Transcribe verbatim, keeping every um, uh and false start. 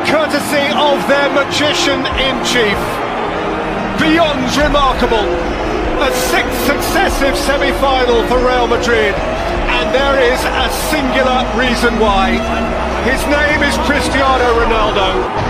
courtesy of their magician-in-chief. Beyond remarkable. A sixth successive semi-final for Real Madrid, and there is a singular reason why. His name is Cristiano Ronaldo.